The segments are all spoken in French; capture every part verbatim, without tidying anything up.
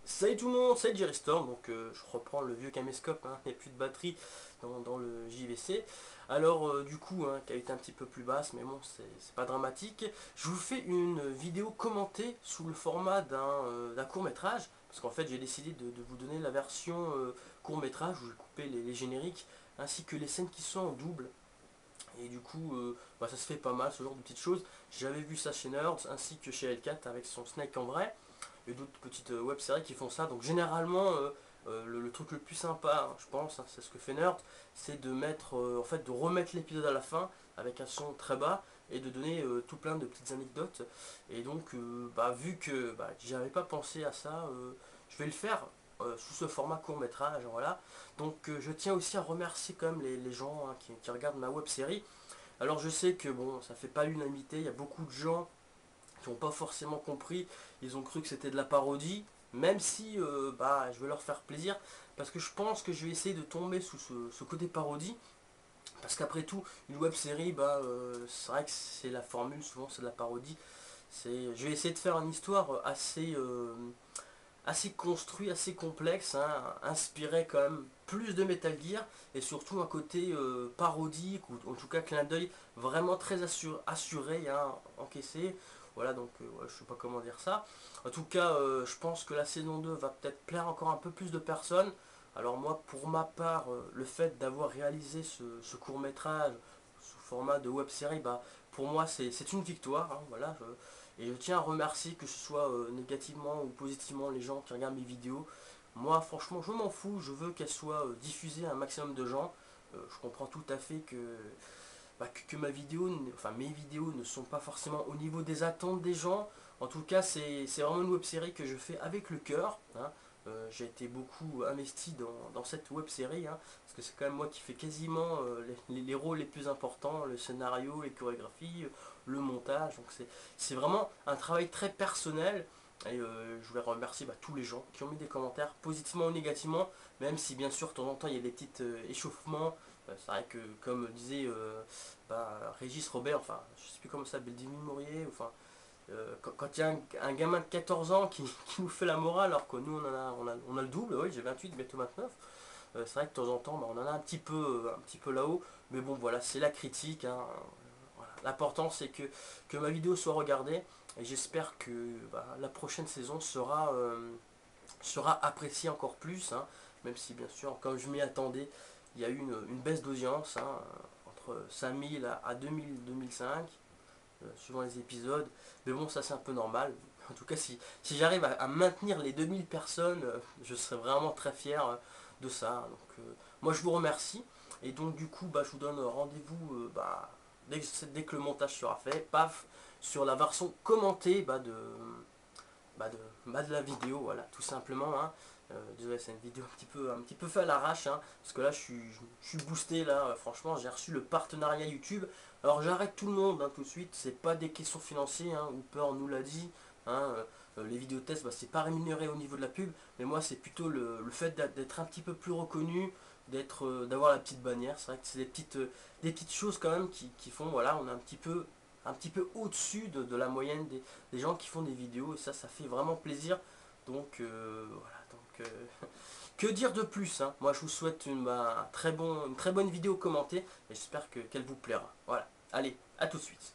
Salut tout le monde, c'est Jerry Storm, donc euh, je reprends le vieux caméscope, hein, il n'y a plus de batterie dans, dans le J V C. Alors euh, du coup, hein, qualité un petit peu plus basse, mais bon, c'est c'est pas dramatique. Je vous fais une vidéo commentée sous le format d'un euh, d'un court métrage, parce qu'en fait j'ai décidé de, de vous donner la version euh, court métrage, où j'ai coupé les, les génériques, ainsi que les scènes qui sont en double. Et du coup, euh, bah, ça se fait pas mal, ce genre de petites choses. J'avais vu ça chez Nerds, ainsi que chez L quatre avec son Snake en vrai et d'autres petites euh, web séries qui font ça. Donc généralement, euh, euh, le, le truc le plus sympa, hein, je pense, hein, c'est ce que fait Nerd, c'est de mettre, euh, en fait, de remettre l'épisode à la fin avec un son très bas et de donner euh, tout plein de petites anecdotes. Et donc, euh, bah, vu que bah, j'avais pas pensé à ça, euh, je vais le faire. euh, sous ce format court métrage, voilà. Donc euh, je tiens aussi à remercier quand même les, les gens, hein, qui, qui regardent ma web série. Alors je sais que bon, ça fait pas l'unanimité, il y a beaucoup de gens qui n'ont pas forcément compris, ils ont cru que c'était de la parodie, même si euh, bah, je vais leur faire plaisir, parce que je pense que je vais essayer de tomber sous ce, ce côté parodie, parce qu'après tout, une web série, bah, euh, c'est vrai que c'est la formule, souvent c'est de la parodie. C'est, je vais essayer de faire une histoire assez, euh, assez construite, assez complexe, hein, inspiré quand même plus de Metal Gear, et surtout un côté euh, parodique, ou en tout cas clin d'œil vraiment très assur- assuré, hein, encaissé. Voilà, donc euh, ouais, je sais pas comment dire ça. En tout cas, euh, je pense que la saison deux va peut-être plaire encore un peu plus de personnes. Alors moi, pour ma part, euh, le fait d'avoir réalisé ce, ce court métrage sous format de web série, bah, pour moi c'est c'est une victoire, hein, voilà. Je- et je tiens à remercier, que ce soit euh, négativement ou positivement, les gens qui regardent mes vidéos. Moi, franchement, je m'en fous. Je veux qu'elles soient euh, diffusées à un maximum de gens. Euh, je comprends tout à fait que, bah, que, que ma vidéo, enfin mes vidéos ne sont pas forcément au niveau des attentes des gens. En tout cas, c'est c'est vraiment une web série que je fais avec le cœur, hein. Euh, j'ai été beaucoup investi dans, dans cette web série, hein, parce que c'est quand même moi qui fais quasiment euh, les, les- les rôles les plus importants, le scénario, les chorégraphies, le montage. Donc c'est c'est vraiment un travail très personnel. Et euh, je voulais remercier bah, tous les gens qui ont mis des commentaires positivement ou négativement, même si bien sûr de temps en temps il y a des petits euh, échauffements. Euh, c'est vrai que, comme disait euh, bah, Régis Robert, enfin je sais plus comment ça s'appelle, Demi Mourier, enfin euh, quand, quand il y a un, un gamin de quatorze ans qui, qui nous fait la morale, alors que nous on, en a, on, a, on a le double, oui, j'ai vingt-huit, bientôt vingt-neuf. Euh, c'est vrai que de temps en temps bah, on en a un petit peu, un petit peu là-haut, mais bon voilà, c'est la critique, hein. Voilà. L'important c'est que, que ma vidéo soit regardée, et j'espère que bah, la prochaine saison sera, euh, sera appréciée encore plus, hein, même si bien sûr, comme je m'y attendais, il y a eu une, une baisse d'audience, hein, entre cinq mille à, à deux mille, deux mille cinq, euh, suivant les épisodes. Mais bon, ça c'est un peu normal. En tout cas, si, si j'arrive à, à maintenir les deux mille personnes, euh, je serais vraiment très fier euh, de ça. Donc, euh, moi, je vous remercie. Et donc, du coup, bah, je vous donne rendez-vous euh, bah, dès, que, dès que le montage sera fait. Paf, sur la version commentée bah, de, bah, de, bah, de la vidéo. Voilà, tout simplement, hein. Euh, désolé, c'est une vidéo un petit peu, un petit peu fait à l'arrache, hein, parce que là je suis, je, suis boosté là, euh, franchement j'ai reçu le partenariat YouTube. Alors j'arrête tout le monde, hein, tout de suite, c'est pas des questions financières, hein, Hooper nous l'a dit, hein, euh, les vidéos tests, bah, c'est pas rémunéré au niveau de la pub, mais moi c'est plutôt le, le fait d'être un petit peu plus reconnu, d'être, euh, d'avoir la petite bannière. C'est vrai que c'est des petites, euh, des petites choses quand même qui, qui font, voilà, on est un petit peu, un petit peu au-dessus de, de la moyenne des, des gens qui font des vidéos, et ça, ça fait vraiment plaisir. Donc euh, voilà, donc euh, que dire de plus, hein. Moi je vous souhaite une, bah, un très bon, une très bonne vidéo commentée, et j'espère que, qu'elle vous plaira. Voilà, allez, à tout de suite.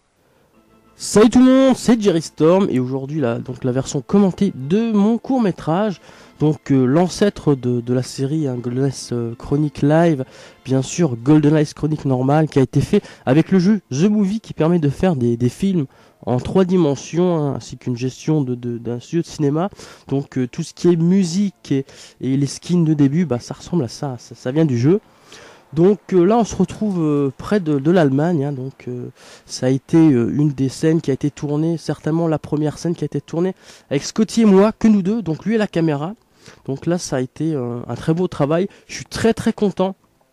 Salut tout le monde, c'est Jerry Storm et aujourd'hui là donc la version commentée de mon court métrage, donc euh, l'ancêtre de, de la série, hein, Golden Ice euh, Chronic Live, bien sûr Golden Ice Chronic normal qui a été fait avec le jeu The Movie qui permet de faire des, des films en trois dimensions, hein, ainsi qu'une gestion de, de, d'un studio de cinéma. Donc euh, tout ce qui est musique et, et les skins de début, bah ça ressemble à ça, ça, ça vient du jeu. Donc euh, là, on se retrouve euh, près de, de l'Allemagne. Hein, donc euh, ça a été euh, une des scènes qui a été tournée, certainement la première scène qui a été tournée avec Scotty et moi, que nous deux. Donc lui et la caméra. Donc là, ça a été euh, un très beau travail. Je suis très très content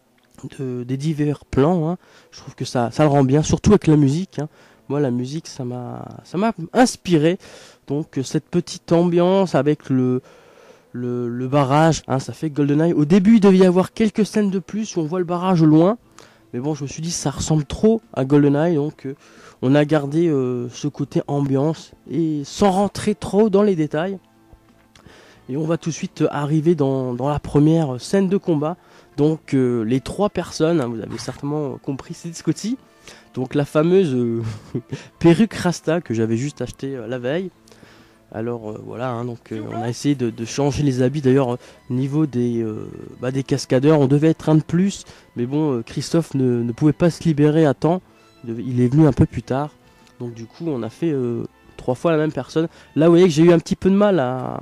de, des divers plans. Hein. Je trouve que ça, ça le rend bien, surtout avec la musique. Hein. Moi, la musique, ça m'a, ça m'a inspiré. Donc euh, cette petite ambiance avec le le, le barrage, hein, ça fait GoldenEye. Au début, il devait y avoir quelques scènes de plus où on voit le barrage au loin. Mais bon, je me suis dit, ça ressemble trop à GoldenEye. Donc, euh, on a gardé euh, ce côté ambiance et sans rentrer trop dans les détails. Et on va tout de suite arriver dans, dans la première scène de combat. Donc euh, les trois personnes, hein, vous avez certainement compris, c'est Scotty. Donc la fameuse euh, perruque Rasta que j'avais juste acheté euh, la veille. Alors euh, voilà, hein, donc euh, on a essayé de, de changer les habits. D'ailleurs, au niveau des, euh, bah, des cascadeurs, on devait être un de plus. Mais bon, euh, Christophe ne, ne pouvait pas se libérer à temps. Il est venu un peu plus tard. Donc du coup, on a fait euh, trois fois la même personne. Là, vous voyez que j'ai eu un petit peu de mal à...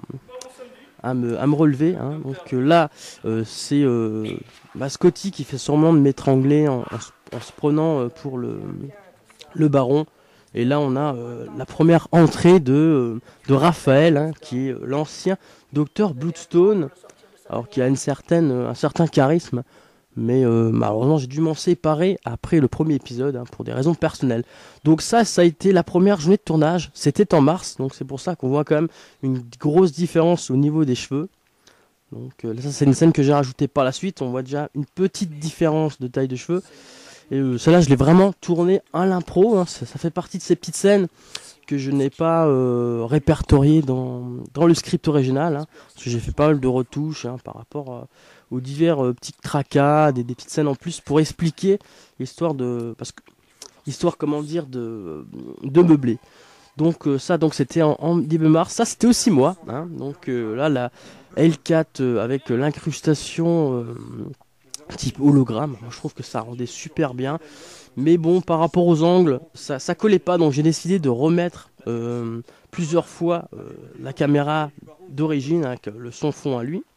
À me, à me relever, hein. Donc euh, là euh, c'est euh, bah, Scotty qui fait sûrement de m'étrangler en, en, en se prenant euh, pour le, le baron. Et là on a euh, la première entrée de, euh, de Raphaël, hein, qui est l'ancien docteur Bloodstone, alors qui a une certaine, un certain charisme, mais euh, malheureusement j'ai dû m'en séparer après le premier épisode, hein, pour des raisons personnelles. Donc ça, ça a été la première journée de tournage, c'était en mars, donc c'est pour ça qu'on voit quand même une grosse différence au niveau des cheveux. Donc euh, ça c'est une scène que j'ai rajoutée par la suite, on voit déjà une petite différence de taille de cheveux. Et euh, celle-là je l'ai vraiment tournée à l'impro, hein, ça, ça fait partie de ces petites scènes que je n'ai pas euh, répertoriées dans, dans le script original, hein, parce que j'ai fait pas mal de retouches, hein, par rapport à aux divers euh, petits tracas, des, des petites scènes en plus pour expliquer l'histoire de, parce que histoire comment dire de, de meubler. Donc euh, ça donc c'était en, en début mars, ça c'était aussi moi, hein, donc euh, là la L quatre euh, avec euh, l'incrustation euh, type hologramme, moi je trouve que ça rendait super bien, mais bon par rapport aux angles ça, ça collait pas, donc j'ai décidé de remettre euh, plusieurs fois euh, la caméra d'origine avec le son fond à lui.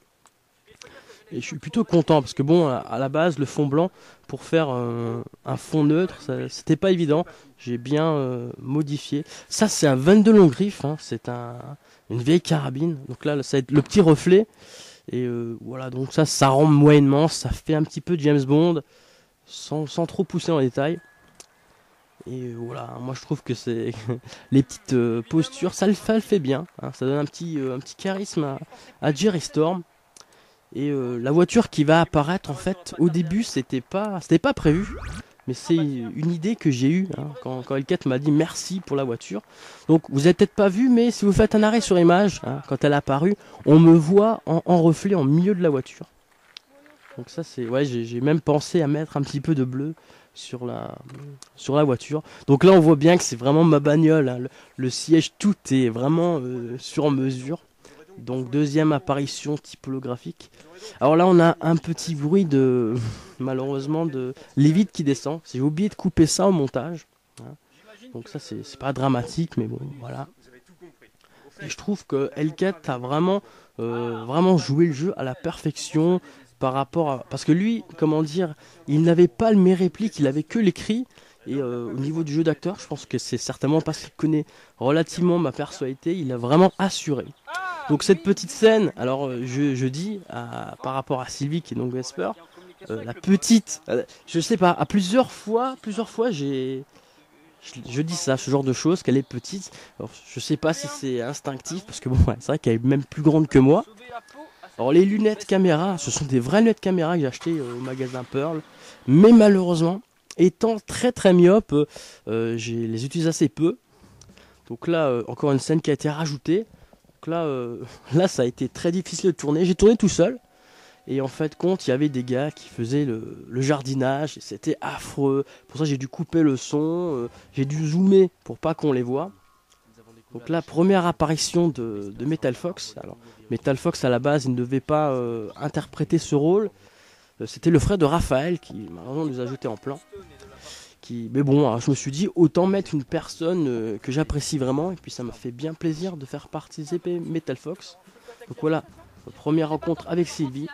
Et je suis plutôt content parce que bon, à la base, le fond blanc pour faire euh, un fond neutre, c'était pas évident. J'ai bien euh, modifié. Ça, c'est un vingt-deux long griffe, hein, c'est un, une vieille carabine. Donc là, ça va être le petit reflet. Et euh, voilà, donc ça, ça rend moyennement. Ça fait un petit peu James Bond sans, sans trop pousser en détail. Et euh, voilà, moi je trouve que c'est les petites euh, postures, ça le, ça le fait bien. Hein, ça donne un petit, euh, un petit charisme à, à Jerry Storm. Et euh, la voiture qui va apparaître, en fait, au début, c'était pas, c'était pas prévu. Mais c'est une idée que j'ai eue, hein, quand, quand L quatre m'a dit merci pour la voiture. Donc, vous avez peut-être pas vu, mais si vous faites un arrêt sur image, hein, quand elle est apparue, on me voit en, en reflet en milieu de la voiture. Donc ça, c'est... Ouais, j'ai même pensé à mettre un petit peu de bleu sur la, sur la voiture. Donc là, on voit bien que c'est vraiment ma bagnole, hein. Le, le siège, tout est vraiment euh, sur mesure. Donc deuxième apparition typographique. Alors là on a un petit bruit de malheureusement de l'évite qui descend. J'ai oublié de couper ça au montage, hein. Donc ça c'est pas dramatique, mais bon voilà. Et je trouve que L quatre a vraiment euh, vraiment joué le jeu à la perfection par rapport à, parce que lui comment dire, il n'avait pas mes répliques, il avait que l'écrit. Et euh, au niveau du jeu d'acteur, je pense que c'est certainement parce qu'il connaît relativement ma personnalité, il a vraiment assuré. Donc cette petite scène, alors euh, je, je dis à, par rapport à Sylvie qui est donc Vesper, euh, la petite, euh, je sais pas, à plusieurs fois, plusieurs fois j'ai, je, je dis ça, ce genre de choses, qu'elle est petite. Alors, je sais pas si c'est instinctif parce que bon, ouais, c'est vrai qu'elle est même plus grande que moi. Alors les lunettes caméra, ce sont des vraies lunettes caméra que j'ai achetées euh, au magasin Pearl, mais malheureusement, étant très très myope, euh, je les utilise assez peu. Donc là, euh, encore une scène qui a été rajoutée. Donc là, euh, là, ça a été très difficile de tourner. J'ai tourné tout seul. Et en fait, compte, il y avait des gars qui faisaient le, le jardinage. Et c'était affreux. Pour ça, j'ai dû couper le son. Euh, j'ai dû zoomer pour pas qu'on les voit. Donc là, première apparition de, de Metal Fox. Alors, Metal Fox, à la base, il ne devait pas euh, interpréter ce rôle. Euh, C'était le frère de Raphaël qui, malheureusement, nous a jeté en plan. Qui... Mais bon, alors, je me suis dit, autant mettre une personne euh, que j'apprécie vraiment. Et puis ça m'a fait bien plaisir de faire participer Metal Fox. Donc voilà, première rencontre avec Sylvie.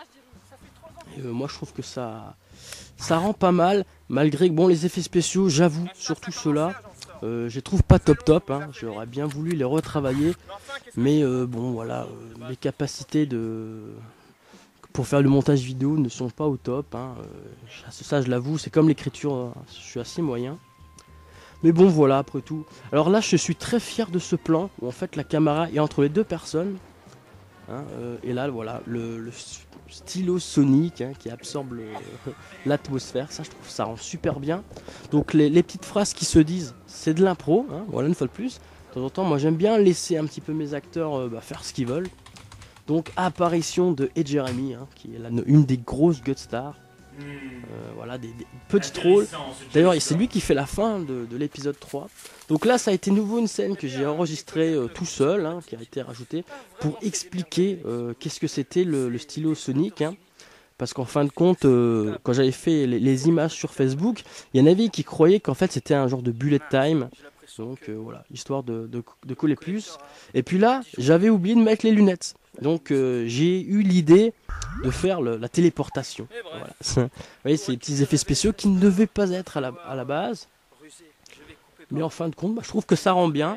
Et, euh, moi, je trouve que ça, ça rend pas mal. Malgré que, bon, les effets spéciaux, j'avoue, surtout ceux-là, euh, je les trouve pas top top. Hein. J'aurais bien voulu les retravailler. Mais euh, bon, voilà, euh, les capacités de... pour faire le montage vidéo ne sont pas au top, hein. euh, ça je l'avoue, c'est comme l'écriture, euh, je suis assez moyen. Mais bon voilà, après tout. Alors là je suis très fier de ce plan, où en fait la caméra est entre les deux personnes. Hein, euh, et là voilà, le, le stylo sonique, hein, qui absorbe l'atmosphère, ça je trouve ça rend super bien. Donc les, les petites phrases qui se disent, c'est de l'impro, hein, voilà une fois de plus. De temps en temps, moi j'aime bien laisser un petit peu mes acteurs euh, bah, faire ce qu'ils veulent. Donc apparition de Ed Jeremy, hein, qui est la, une des grosses God stars. Hmm. Euh, voilà, des, des petits trolls. D'ailleurs, c'est lui qui fait la fin de, de l'épisode trois. Donc là, ça a été nouveau une scène que j'ai enregistrée euh, tout seul, hein, qui a été rajoutée, pour expliquer euh, qu'est-ce que c'était le, le stylo Sonic. Hein. Parce qu'en fin de compte, euh, quand j'avais fait les, les images sur Facebook, il y en avait qui croyaient qu'en fait c'était un genre de bullet time. Donc euh, voilà, histoire de, de, de coller plus. Et puis là, j'avais oublié de mettre les lunettes. Donc euh, j'ai eu l'idée de faire le, la téléportation. Voilà. Vous voyez, c'est des petits effets spéciaux qui ne devaient pas être à la, à la base. Mais en fin de compte, bah, je trouve que ça rend bien.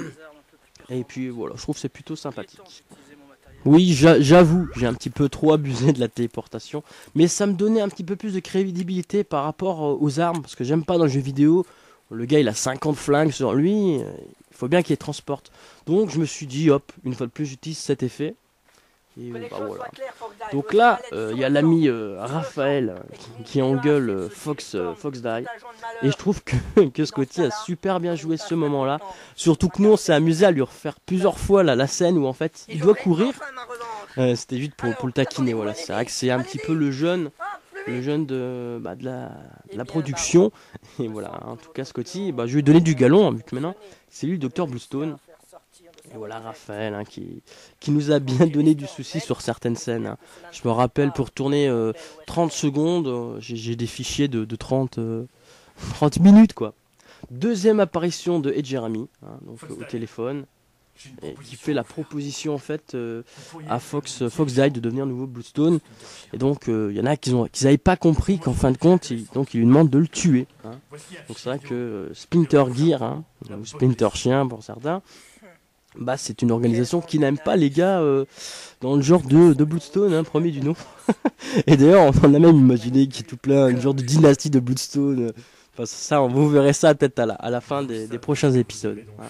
Et puis voilà, je trouve que c'est plutôt sympathique. Oui, j'avoue, j'ai un petit peu trop abusé de la téléportation. Mais ça me donnait un petit peu plus de crédibilité par rapport aux armes. Parce que j'aime pas dans le jeu vidéo, le gars il a cinquante flingues sur lui. Il faut bien qu'il les transporte. Donc je me suis dit, hop, une fois de plus j'utilise cet effet. Et, bah, voilà. Donc là, il euh, y a l'ami euh, Raphaël qui, qui engueule euh, Fox, euh, Fox Die. Et je trouve que, que Scotty a super bien joué ce moment-là. Surtout que nous, on s'est amusé à lui refaire plusieurs fois là, la scène où en fait il doit courir. Euh, C'était juste pour, pour le taquiner. Voilà. C'est vrai que c'est un petit peu le jeune, le jeune de, bah, de, la, de la production. Et voilà, en tout cas, Scotty, bah, je lui ai donné du galon, hein, vu que maintenant c'est lui le docteur Bluestone. Et voilà Raphaël hein, qui, qui nous a bien donné du souci sur certaines scènes. Hein. Je me rappelle pour tourner euh, trente secondes, euh, j'ai des fichiers de, de trente, euh, trente minutes quoi. Deuxième apparition de Ed Jeremy, hein, donc euh, au téléphone, et qui fait la proposition en fait euh, à Fox, Fox Die de devenir nouveau Bluestone. Et donc il euh, y en a qui n'avaient pas compris qu'en fin de compte, il, donc il lui demande de le tuer. Hein. Donc c'est vrai que euh, Splinter Gear, hein, ou Splinter Chien pour certains, bah, c'est une organisation qui n'aime pas les gars euh, dans le genre de, de Bloodstone, hein, premier du nom. Et d'ailleurs, on en a même imaginé qu'il y ait tout plein, une genre de dynastie de Bloodstone. Enfin, ça, vous verrez ça peut-être à la, à la fin des, des prochains épisodes. Hein.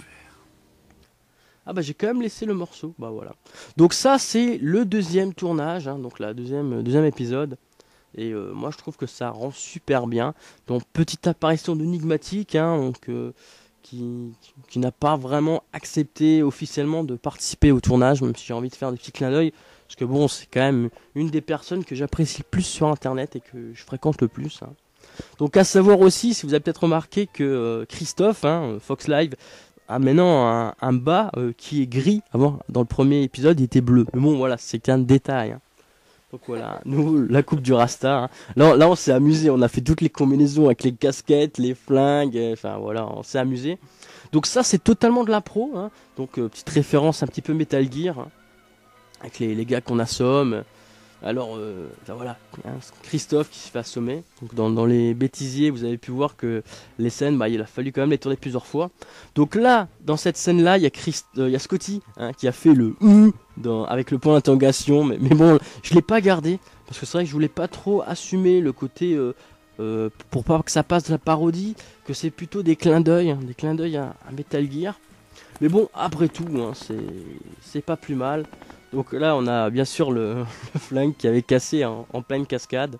Ah bah j'ai quand même laissé le morceau, bah voilà. Donc ça, c'est le deuxième tournage, hein, donc la deuxième, deuxième épisode. Et euh, moi, je trouve que ça rend super bien. Donc, petite apparition d'Enigmatique, hein, donc... Euh, qui, qui n'a pas vraiment accepté officiellement de participer au tournage, même si j'ai envie de faire des petits clins d'œil, parce que bon, c'est quand même une des personnes que j'apprécie le plus sur internet et que je fréquente le plus. Hein. Donc à savoir aussi, si vous avez peut-être remarqué que euh, Christophe, hein, Fox Live, a maintenant un, un bas euh, qui est gris. Avant, dans le premier épisode, il était bleu. Mais bon, voilà, c'est qu'un détail. Hein. Donc voilà, nous, la coupe du Rasta. Hein. Là, là, on s'est amusé, on a fait toutes les combinaisons avec les casquettes, les flingues, euh, enfin voilà, on s'est amusé. Donc ça, c'est totalement de l'impro. Hein. Donc euh, petite référence un petit peu Metal Gear, hein, avec les, les gars qu'on assomme. Alors, euh, ben voilà, hein, Christophe qui se fait assommer. Donc dans, dans les bêtisiers, vous avez pu voir que les scènes, bah, il a fallu quand même les tourner plusieurs fois. Donc là, dans cette scène-là, il y a Christ, euh, il y a Scotty hein, qui a fait le U dans, avec le point d'interrogation. Mais, mais bon, je l'ai pas gardé parce que c'est vrai que je voulais pas trop assumer le côté euh, euh, pour pas que ça passe de la parodie, que c'est plutôt des clins d'œil, hein, des clins d'œil à, à Metal Gear. Mais bon, après tout, hein, c'est c'est pas plus mal. Donc là, on a bien sûr le, le flingue qui avait cassé en, en pleine cascade.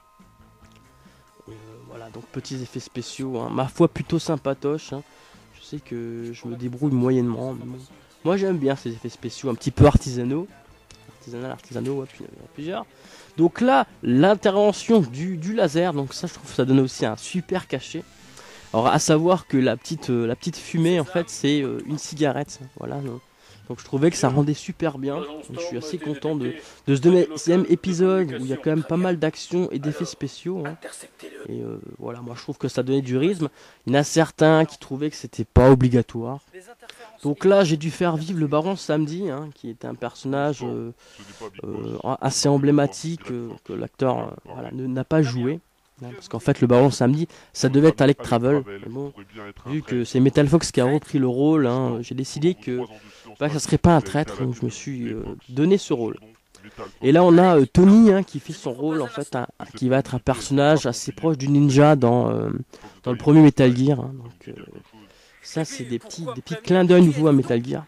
Et, euh, voilà, donc petits effets spéciaux, hein, ma foi plutôt sympatoche. Hein. Je sais que je me débrouille moyennement. Mais bon. Moi, j'aime bien ces effets spéciaux un petit peu artisanaux. Artisanal, artisanaux, ouais, puis il y en a plusieurs. Donc là, l'intervention du, du laser, donc ça, je trouve que ça donne aussi un super cachet. Alors, à savoir que la petite, euh, la petite fumée, en fait, c'est euh, une cigarette. Voilà. Donc. Donc je trouvais que ça rendait super bien. Donc, je suis assez content de, de ce deuxième épisode où il y a quand même pas mal d'actions et d'effets spéciaux. Hein. Et euh, voilà, moi je trouve que ça donnait du rythme. Il y en a certains qui trouvaient que c'était pas obligatoire. Donc là j'ai dû faire vivre le Baron samedi, hein, qui était un personnage euh, euh, assez emblématique euh, que l'acteur euh, voilà, n'a pas joué. Hein, parce qu'en fait le Baron samedi ça devait être Alec Travel. Mais bon, vu que c'est Metal Fox qui a repris le rôle, hein, j'ai décidé que bah, ça serait pas un traître, donc je me suis euh, donné ce rôle. Et là on a euh, Tony hein, qui fait son rôle en fait, un, qui va être un personnage assez proche du ninja dans, euh, dans le premier Metal Gear. Hein, donc, euh, ça c'est des petits, des petits clins d'œil nouveaux à Metal Gear.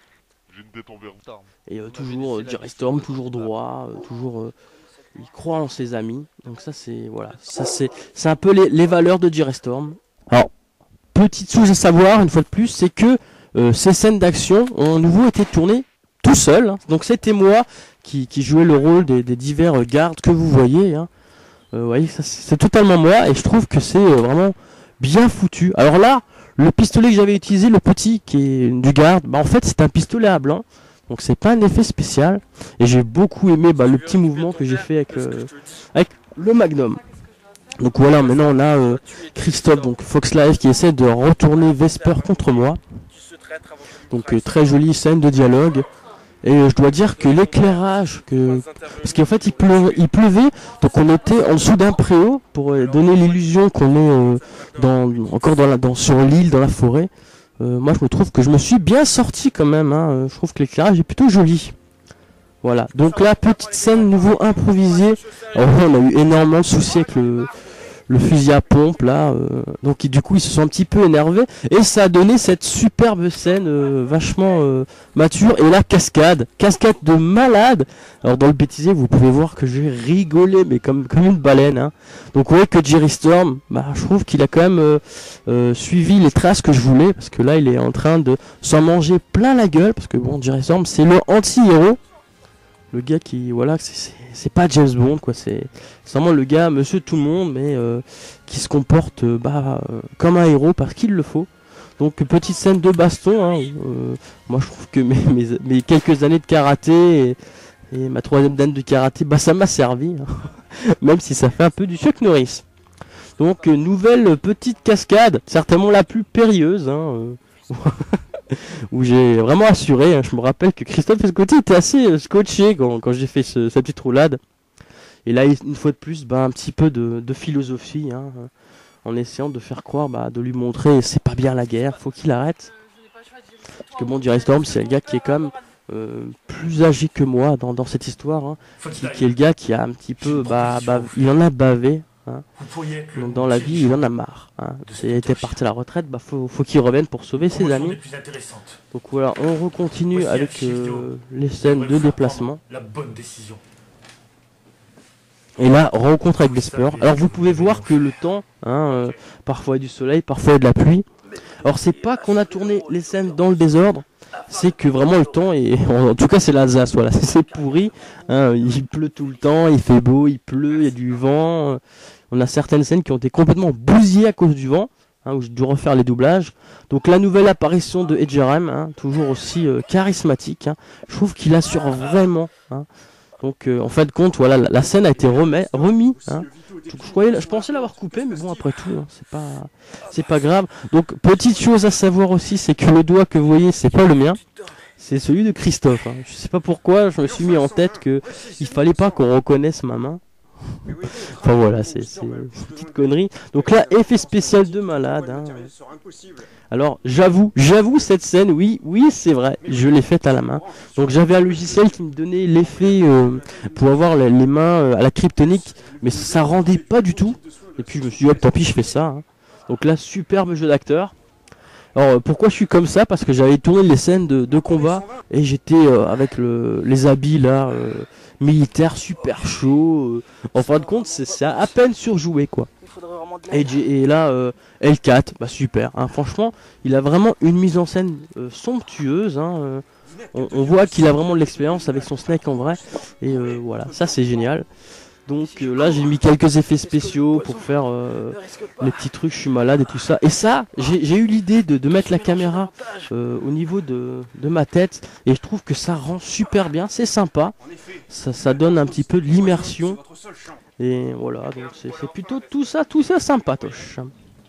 Et euh, toujours euh, Jerry Storm, toujours droit, euh, toujours euh, il croit en ses amis. Donc ça c'est voilà, ça c'est c'est un peu les, les valeurs de Jerry Storm. Alors petite chose à savoir une fois de plus, c'est que Euh, ces scènes d'action ont à nouveau été tournées tout seul. Hein. Donc c'était moi qui, qui jouaient le rôle des, des divers gardes que vous voyez. Hein. Euh, vous voyez, ça c'est totalement moi et je trouve que c'est euh, vraiment bien foutu. Alors là, le pistolet que j'avais utilisé, le petit qui est du garde, bah en fait c'est un pistolet à blanc. Donc c'est pas un effet spécial. Et j'ai beaucoup aimé bah, le petit mouvement que j'ai fait avec, euh, avec le Magnum. Donc voilà, maintenant on a euh, Christophe, donc Fox Live, qui essaie de retourner Vesper contre moi. Donc euh, très jolie scène de dialogue. Et euh, je dois dire que l'éclairage, que parce qu'en fait il pleuvait, il pleuvait, donc on était en dessous d'un préau pour euh, donner l'illusion qu'on est euh, dans, encore dans la, dans, sur l'île, dans la forêt. Euh, moi je me trouve que je me suis bien sorti quand même, hein. Je trouve que l'éclairage est plutôt joli. Voilà, donc là petite scène nouveau improvisée. Alors, on a eu énormément de soucis avec le, le fusil à pompe là, euh, donc du coup ils se sont un petit peu énervés et ça a donné cette superbe scène euh, vachement euh, mature. Et là cascade, cascade de malade. Alors dans le bêtisier vous pouvez voir que j'ai rigolé mais comme, comme une baleine, hein. Donc vous voyez que Jerry Storm, bah, je trouve qu'il a quand même euh, euh, suivi les traces que je voulais, parce que là il est en train de s'en manger plein la gueule, parce que bon, Jerry Storm c'est le anti-héros. Le gars qui, voilà, c'est pas James Bond, quoi, c'est vraiment le gars, monsieur tout le monde, mais euh, qui se comporte euh, bah, euh, comme un héros parce qu'il le faut. Donc petite scène de baston, hein, euh, moi je trouve que mes, mes, mes quelques années de karaté et, et ma troisième dame de karaté, bah ça m'a servi, hein, même si ça fait un peu du Chuck Norris. Donc euh, nouvelle petite cascade, certainement la plus périlleuse, hein, euh, où j'ai vraiment assuré, hein. Je me rappelle que Christophe Escotti était assez euh, scotché quand, quand j'ai fait ce, cette petite roulade. Et là, une fois de plus, bah, un petit peu de, de philosophie, hein, en essayant de faire croire, bah, de lui montrer c'est pas bien la guerre, faut qu'il arrête. Parce que bon, Jerry Storm, c'est un gars qui est quand même euh, plus âgé que moi dans, dans cette histoire, hein, qui, qui est le gars qui a un petit peu, bah, bah, il en a bavé. Hein. Donc dans la vie, il en a marre. Hein. Il était parti à la retraite, bah faut, faut qu'il revienne pour sauver ses amis. Donc voilà, on recontinue avec euh, les scènes de déplacement. Et là, rencontre avec Vesper. Alors vous pouvez voir que le temps, hein, euh, parfois il y a du soleil, parfois il y a de la pluie. Alors c'est pas qu'on a tourné les scènes dans le désordre, c'est que vraiment le temps est, en tout cas c'est l'Alsace, voilà, c'est pourri, hein, il pleut tout le temps, il fait beau, il pleut, il y a du vent. On a certaines scènes qui ont été complètement bousillées à cause du vent, hein, où j'ai dû refaire les doublages. Donc la nouvelle apparition de Edgerham, hein, toujours aussi euh, charismatique, hein, je trouve qu'il assure vraiment. Hein. Donc euh, en fin de compte, voilà, la, la scène a été remis, remis. Hein. Je, je, croyais, je pensais l'avoir coupé, mais bon après tout, hein, c'est pas, c'est pas grave. Donc petite chose à savoir aussi, c'est que le doigt que vous voyez, c'est pas le mien, c'est celui de Christophe. Hein. Je sais pas pourquoi, je me suis mis en tête que il fallait pas qu'on reconnaisse ma main. Enfin voilà, c'est une petite connerie. Donc là, effet spécial de malade. Hein. Alors j'avoue, j'avoue cette scène, oui, oui c'est vrai, je l'ai faite à la main. Donc j'avais un logiciel qui me donnait l'effet euh, pour avoir les, les mains euh, à la kryptonique, mais ça rendait pas du tout. Et puis je me suis dit, hop, tant pis, je fais ça. Hein. Donc là, superbe jeu d'acteur. Alors euh, pourquoi je suis comme ça? Parce que j'avais tourné les scènes de, de combat et j'étais euh, avec le, les habits là. Euh, militaire super chaud, euh, en fin de compte c'est à, à peine surjoué quoi. Et, et là euh, L quatre, bah super, hein, franchement il a vraiment une mise en scène euh, somptueuse, hein, euh, on, on voit qu'il a vraiment de l'expérience avec son Snake en vrai, et euh, voilà, ça c'est génial. Donc euh, là j'ai mis quelques effets spéciaux pour faire euh, les petits trucs, je suis malade et tout ça. Et ça, j'ai eu l'idée de, de mettre la caméra euh, au niveau de, de ma tête. Et je trouve que ça rend super bien, c'est sympa. Ça, ça donne un petit peu de l'immersion. Et voilà, donc c'est plutôt tout ça, tout ça sympatoche.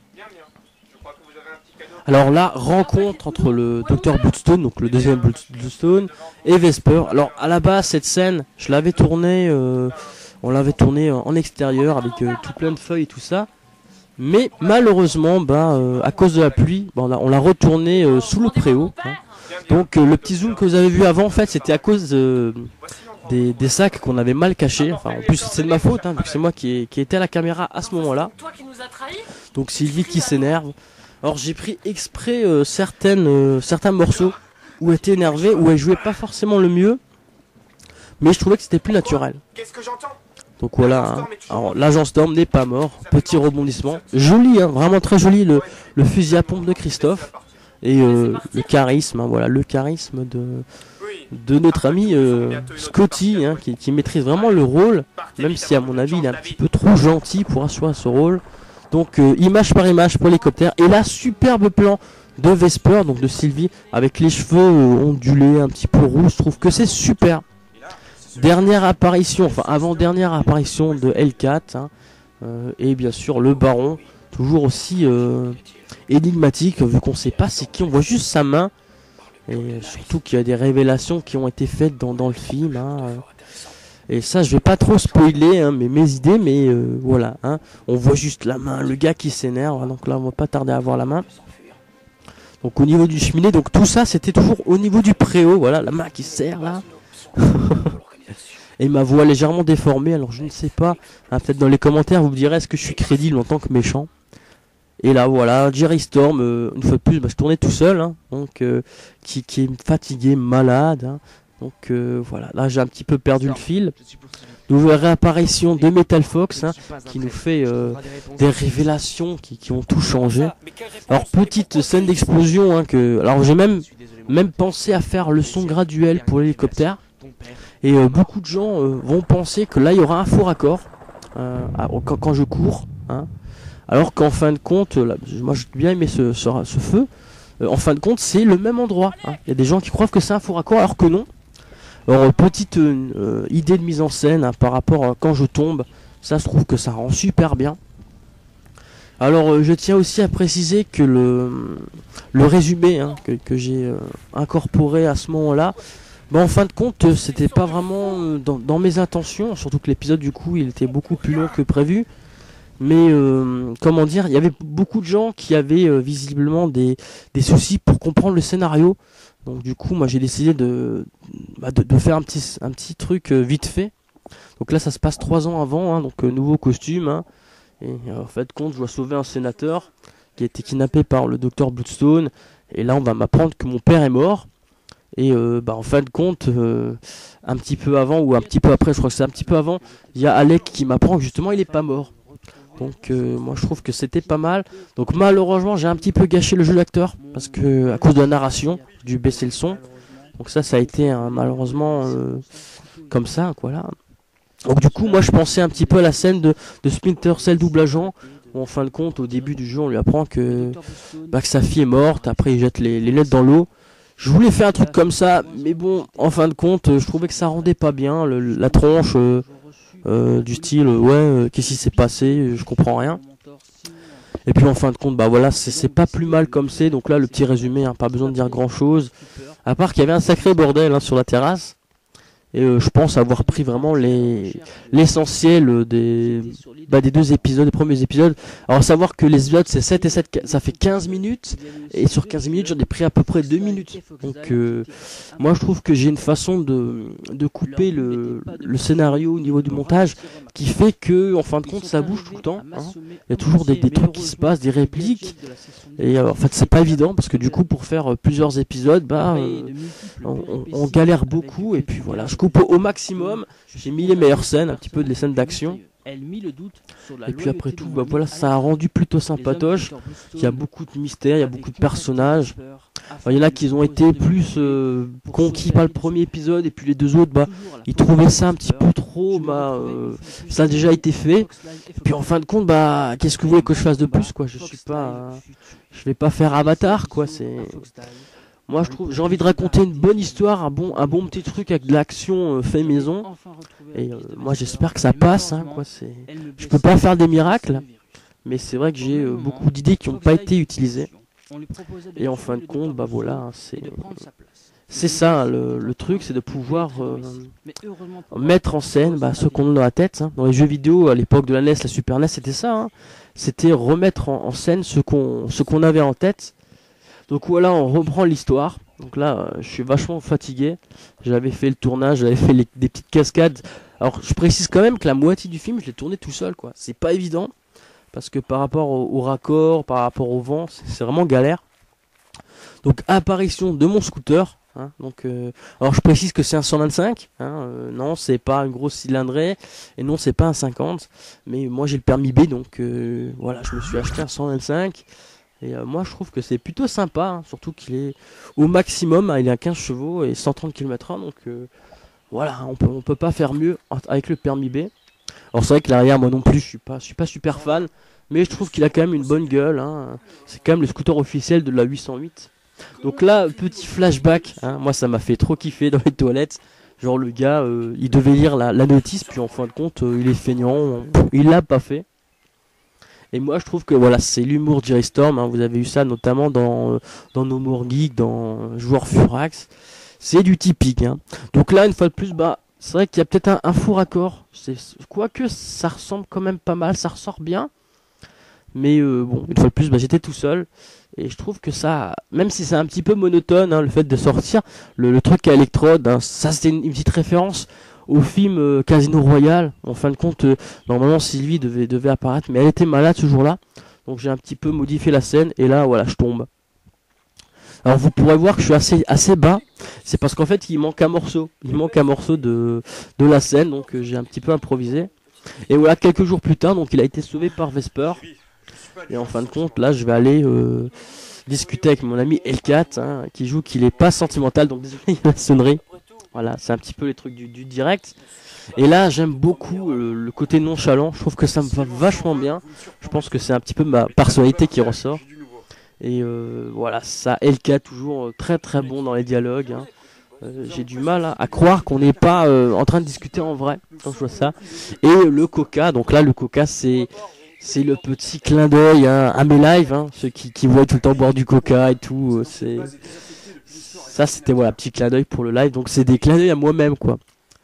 Alors là, rencontre entre le docteur Bloodstone, donc le deuxième Bloodstone, et Vesper. Alors à la base, cette scène, je l'avais tournée... Euh, On l'avait tourné en extérieur avec euh, tout plein de feuilles et tout ça. Mais malheureusement, bah, euh, à cause de la pluie, bah, on l'a retourné euh, sous le préau. Hein. Donc euh, le petit zoom que vous avez vu avant, en fait, c'était à cause euh, des, des sacs qu'on avait mal cachés. Enfin, en plus, c'est de ma faute, hein, c'est moi qui, ai, qui était à la caméra à ce moment-là. Donc Sylvie qui s'énerve. Alors j'ai pris exprès euh, certaines, euh, certains morceaux où elle était énervée, où elle jouait pas forcément le mieux. Mais je trouvais que c'était plus naturel. Donc voilà, hein. Alors l'agent Storm n'est pas mort, petit rebondissement, joli, hein, vraiment très joli le, le fusil à pompe de Christophe et euh, le charisme, hein, voilà, le charisme de de notre ami euh, Scotty, hein, qui, qui maîtrise vraiment le rôle, même si à mon avis il est un petit peu trop gentil pour assurer ce rôle. Donc euh, image par image pour l'hélicoptère, et là superbe plan de Vesper, donc de Sylvie, avec les cheveux euh, ondulés, un petit peu roux, je trouve que c'est super. Dernière apparition, enfin avant-dernière apparition de L quatre, hein, euh, et bien sûr le baron, toujours aussi euh, énigmatique, vu qu'on sait pas c'est qui, on voit juste sa main. Et surtout qu'il y a des révélations qui ont été faites dans, dans le film. Hein. Et ça, je vais pas trop spoiler hein, mes, mes idées, mais euh, voilà. Hein. On voit juste la main, le gars qui s'énerve. Donc là, on va pas tarder à voir la main. Donc au niveau du cheminée, donc tout ça, c'était toujours au niveau du préau. Voilà, la main qui serre là. Et ma voix légèrement déformée. Alors je ne sais pas. Hein, peut-être dans les commentaires, vous me direz est-ce que je suis crédible en tant que méchant. Et là voilà, Jerry Storm, euh, une fois de plus, bah, je tournais tout seul, hein, donc euh, qui, qui est fatigué, malade. Hein, donc euh, voilà, là j'ai un petit peu perdu le fil. Nouvelle réapparition de Metal Fox, hein, qui nous fait euh, des révélations qui, qui ont tout changé. Alors petite scène d'explosion, hein, que, alors j'ai même même pensé à faire le son graduel pour l'hélicoptère. Et euh, beaucoup de gens euh, vont penser que là il y aura un faux raccord euh, quand, quand je cours. Hein. Alors qu'en fin de compte, là, moi j'ai bien aimé ce, ce, ce feu, euh, en fin de compte c'est le même endroit. Hein. Il y a des gens qui croient que c'est un faux raccord alors que non. Alors euh, petite euh, idée de mise en scène hein, par rapport à quand je tombe, ça se trouve que ça rend super bien. Alors euh, je tiens aussi à préciser que le, le résumé hein, que, que j'ai euh, incorporé à ce moment-là, bah, en fin de compte euh, c'était pas vraiment euh, dans, dans mes intentions, surtout que l'épisode du coup il était beaucoup plus long que prévu. Mais euh, comment dire, il y avait beaucoup de gens qui avaient euh, visiblement des, des soucis pour comprendre le scénario. Donc du coup, moi j'ai décidé de, bah, de, de faire un petit, un petit truc euh, vite fait. Donc là, ça se passe trois ans avant, hein, donc euh, nouveau costume. Hein, et euh, en fait, compte, je dois sauver un sénateur qui a été kidnappé par le docteur Bloodstone. Et là, on va m'apprendre que mon père est mort. Et euh, bah, en fin de compte, euh, un petit peu avant ou un petit peu après, je crois que c'est un petit peu avant, il y a Alec qui m'apprend que justement il est pas mort. Donc euh, moi je trouve que c'était pas mal. Donc malheureusement j'ai un petit peu gâché le jeu d'acteur parce que à cause de la narration, j'ai dû baisser le son. Donc ça ça a été hein, malheureusement euh, comme ça quoi là. Donc du coup moi je pensais un petit peu à la scène de, de Splinter Cell double agent où en fin de compte au début du jeu on lui apprend que, bah, que sa fille est morte, après il jette les, les lettres dans l'eau. Je voulais faire un truc comme ça, mais bon en fin de compte je trouvais que ça rendait pas bien le, la tronche. Euh, Euh, du style euh, ouais euh, qu'est-ce qui s'est passé, je comprends rien. Et puis en fin de compte bah voilà c'est pas plus mal comme c'est. Donc là le petit résumé hein, pas besoin de dire grand chose à part qu'il y avait un sacré bordel hein, sur la terrasse. Et euh, je pense avoir pris vraiment les l'essentiel des bah, des deux épisodes, des premiers épisodes. Alors savoir que les épisodes c'est sept et sept, ça fait quinze minutes. Et sur quinze minutes j'en ai pris à peu près deux minutes. Donc euh, moi je trouve que j'ai une façon de, de couper le, le scénario au niveau du montage qui fait que en fin de compte ça bouge tout le temps. Hein. Il y a toujours des, des trucs qui se passent, des répliques. Et euh, en fait c'est pas évident parce que du coup pour faire euh, plusieurs épisodes bah euh, on, on, on galère beaucoup. Et puis voilà, je coupe au, au maximum, j'ai mis les meilleures scènes, un petit peu de les scènes d'action. Et puis après tout, bah voilà, ça a rendu plutôt sympatoche. Il y a beaucoup de mystères, il y a beaucoup de personnages. Enfin, il y en a qui ont été plus euh, conquis par le premier épisode, et puis les deux autres, bah, ils trouvaient ça un petit peu trop. Bah, euh, ça a déjà été fait. Et puis en fin de compte, bah, qu'est-ce que vous voulez que je fasse de plus, quoi? Je suis pas, euh, je vais pas faire Avatar, quoi. C'est Moi, je trouve, j'ai envie de raconter une bonne histoire, un bon, un bon petit truc avec de l'action euh, fait maison. Et euh, moi, j'espère que ça passe. Hein, quoi. C'est, je peux pas faire des miracles, mais c'est vrai que j'ai euh, beaucoup d'idées qui n'ont pas été utilisées. Et en fin de compte, bah voilà, hein, c'est, c'est ça hein, le, le truc, c'est de pouvoir euh, mettre en scène bah, ce qu'on a dans la tête. Hein. Dans les jeux vidéo, à l'époque de la N E S, la Super N E S, c'était ça. Hein. C'était remettre en, en scène ce qu'on, ce qu'on avait en tête. Donc voilà, on reprend l'histoire. Donc là, euh, je suis vachement fatigué. J'avais fait le tournage, j'avais fait les, des petites cascades. Alors je précise quand même que la moitié du film, je l'ai tourné tout seul, quoi. C'est pas évident. Parce que par rapport au, au raccord, par rapport au vent, c'est vraiment galère. Donc apparition de mon scooter. Hein, donc, euh, alors je précise que c'est un cent vingt-cinq. Hein, euh, non, c'est pas une grosse cylindrée. Et non, c'est pas un cinquante. Mais moi j'ai le permis B. Donc euh, voilà, je me suis acheté un cent vingt-cinq. Et euh, moi je trouve que c'est plutôt sympa, hein, surtout qu'il est au maximum, hein, il est à quinze chevaux et cent trente kilomètres heure, donc euh, voilà, on peut, on peut pas faire mieux avec le permis B. Alors c'est vrai que l'arrière, moi non plus, je suis pas, je suis pas super fan, mais je trouve qu'il a quand même une bonne gueule, hein. C'est quand même le scooter officiel de la huit cent huit. Donc là, petit flashback, hein, moi ça m'a fait trop kiffer dans les toilettes. Genre le gars, euh, il devait lire la, la notice, puis en fin de compte, euh, il est feignant, il l'a pas fait. Et moi je trouve que voilà, c'est l'humour Jerry Storm, hein, vous avez eu ça notamment dans, euh, dans No More Geek, dans Joueur Furax. C'est du typique. Hein. Donc là, une fois de plus, bah, c'est vrai qu'il y a peut-être un, un faux raccord. Quoique ça ressemble quand même pas mal, ça ressort bien. Mais euh, bon, une fois de plus, bah, j'étais tout seul. Et je trouve que ça, même si c'est un petit peu monotone, hein, le fait de sortir, le, le truc à électrode, hein, ça c'était une, une petite référence au film euh, Casino Royale. En fin de compte, euh, normalement Sylvie devait, devait apparaître, mais elle était malade ce jour-là. Donc j'ai un petit peu modifié la scène, et là, voilà, je tombe. Alors vous pourrez voir que je suis assez, assez bas, c'est parce qu'en fait il manque un morceau, il manque un morceau de, de la scène, donc euh, j'ai un petit peu improvisé. Et voilà, quelques jours plus tard, donc il a été sauvé par Vesper. Et en fin de compte, là je vais aller euh, discuter avec mon ami L quatre, hein, qui joue qu'il est pas sentimental, donc désolé, il y a la sonnerie. Voilà, c'est un petit peu les trucs du, du direct. Et là j'aime beaucoup euh, le côté nonchalant, je trouve que ça me va vachement bien. Je pense que c'est un petit peu ma personnalité qui ressort. Et euh, voilà, ça, L K toujours euh, très très bon dans les dialogues. Hein. Euh, J'ai du mal hein, à croire qu'on n'est pas euh, en train de discuter en vrai quand je vois ça. Et le Coca, donc là le Coca c'est c'est le petit clin d'œil hein, à mes lives, hein, ceux qui, qui voient tout le temps boire du Coca et tout. Euh, c'est ça c'était voilà petit clin d'œil pour le live. Donc c'est des clins d'œil à moi-même quoi.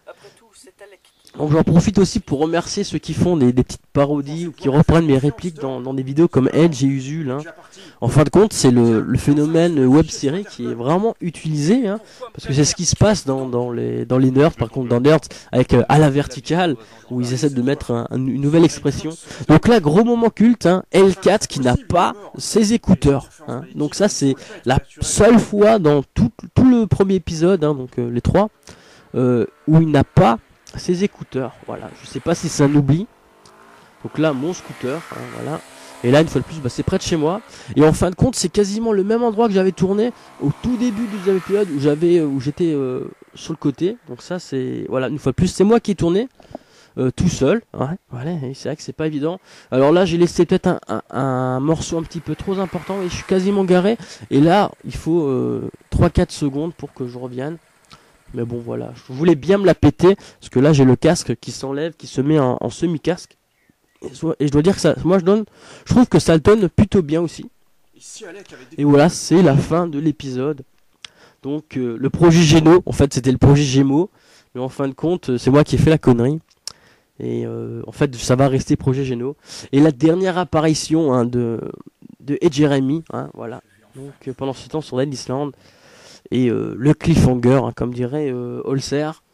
Donc j'en profite aussi pour remercier ceux qui font des, des petites parodies ou qui reprennent mes répliques dans, dans des vidéos comme Edge et Usul. Hein. En fin de compte, c'est le, le phénomène web série qui est vraiment utilisé, hein, parce que c'est ce qui se passe dans, dans, les, dans les nerds, par contre dans Nerds, avec euh, à la verticale, où ils essaient de mettre un, un, une nouvelle expression. Donc là, gros moment culte, hein, L quatre qui n'a pas ses écouteurs. Hein. Donc ça, c'est la seule fois dans tout, tout le premier épisode, hein, donc euh, les trois, euh, où il n'a pas ses écouteurs. Voilà, je sais pas si c'est un oubli. Donc là, mon scooter, hein, voilà. Et là, une fois de plus, bah, c'est près de chez moi. Et en fin de compte, c'est quasiment le même endroit que j'avais tourné au tout début du deuxième épisode où j'avais, où j'étais euh, sur le côté. Donc ça, c'est voilà, une fois de plus, c'est moi qui ai tourné euh, tout seul. Ouais, voilà, c'est vrai que c'est pas évident. Alors là, j'ai laissé peut-être un, un, un morceau un petit peu trop important et je suis quasiment garé. Et là, il faut euh, trois quatre secondes pour que je revienne. Mais bon, voilà, je voulais bien me la péter parce que là, j'ai le casque qui s'enlève, qui se met en, en semi-casque. Et je dois dire que ça, moi je donne, je trouve que ça le donne plutôt bien aussi. Et voilà, c'est la fin de l'épisode. Donc euh, le projet Géno, en fait c'était le projet Gémeaux, mais en fin de compte c'est moi qui ai fait la connerie. Et euh, en fait ça va rester projet Géno. Et la dernière apparition hein, de de Ed Jeremy, hein, voilà. Donc euh, pendant ce temps sur Dead Island et euh, le cliffhanger, hein, comme dirait euh, Holzer.